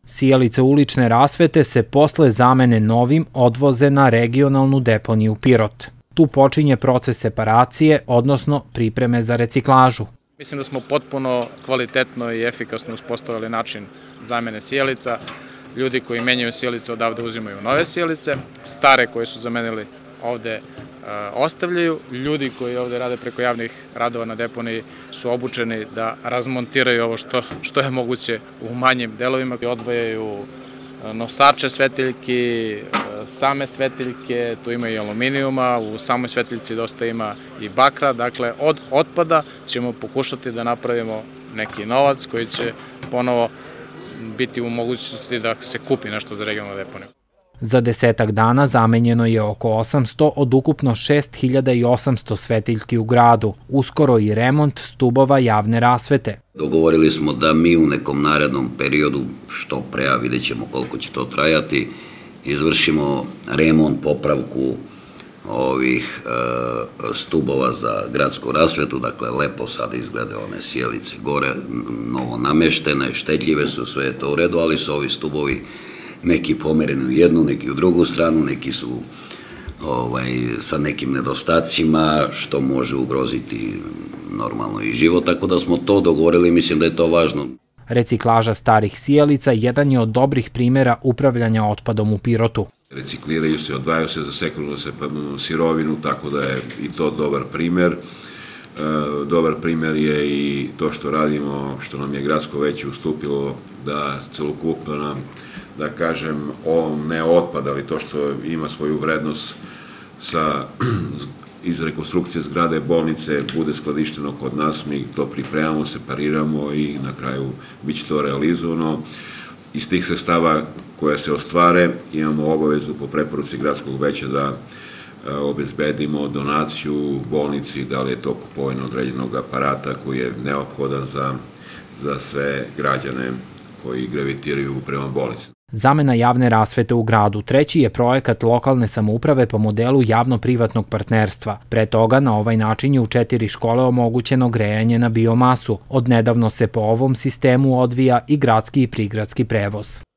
Sijalice ulične rasvete se posle zamene novim odvoze na regionalnu deponiju Pirot. Tu počinje proces separacije, odnosno pripreme za reciklažu. Mislim da smo potpuno kvalitetno i efikasno uspostavili način zamene sijalica. Ljudi koji menjaju sijalice odavde uzimaju nove sijalice, stare koje su zamenili ovde ostavljaju. Ljudi koji ovde rade preko javnih radova na deponiji su obučeni da razmontiraju ovo što je moguće u manjim delovima. Odvajaju nosače svetiljki, same svetiljke, tu ima i aluminijuma, u samoj svetiljci dosta ima i bakra. Dakle, od otpada ćemo pokušati da napravimo neki novac koji će ponovo biti u mogućnosti da se kupi nešto za regionalnu deponiju. Za 10 dana zamenjeno je oko 800 od ukupno 6800 svetiljki u gradu, uskoro i remont stubova javne rasvete. Dogovorili smo da mi u nekom narednom periodu, što pre, a vidjet ćemo koliko će to trajati, izvršimo remont, popravku ovih stubova za gradsku rasvetu, dakle lepo sad izglede one sjelice gore, novo nameštene, štedljive su, sve je to u redu, ali su ovi stubovi neki pomereni u jednu, neki u drugu stranu, neki su sa nekim nedostacima, što može ugroziti normalno i život, tako da smo to dogovorili, mislim da je to važno. Reciklaža starih sijalica jedan je od dobrih primjera upravljanja otpadom u Pirotu. Recikliraju se, odvajaju se za sekundarnu sirovinu, tako da je i to dobar primjer. Dobar primjer je i to što radimo, što nam je gradsko veće ustupilo da celokupno nam, da kažem, ne otpad, ali to što ima svoju vrednost iz rekonstrukcije zgrade bolnice bude skladišteno kod nas, mi to pripremamo, separiramo i na kraju biće to realizovano. Iz tih sredstava koje se ostvare imamo obavezu po preporuci gradskog veća da obezbedimo donaciju bolnici, da li je to kupovina određenog aparata koji je neophodan za sve građane koji gravitiraju prema bolnici. Zamena javne rasvete u gradu treći je projekat lokalne samouprave po modelu javno-privatnog partnerstva. Pre toga na ovaj način je u 4 škole omogućeno grejanje na biomasu. Odnedavno se po ovom sistemu odvija i gradski i prigradski prevoz.